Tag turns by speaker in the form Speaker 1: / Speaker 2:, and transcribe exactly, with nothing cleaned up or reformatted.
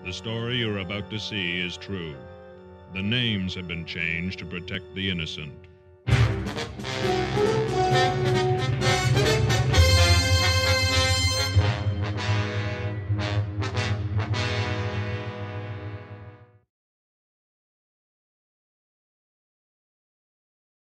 Speaker 1: The story you're about to see is true. The names have been changed to protect the innocent.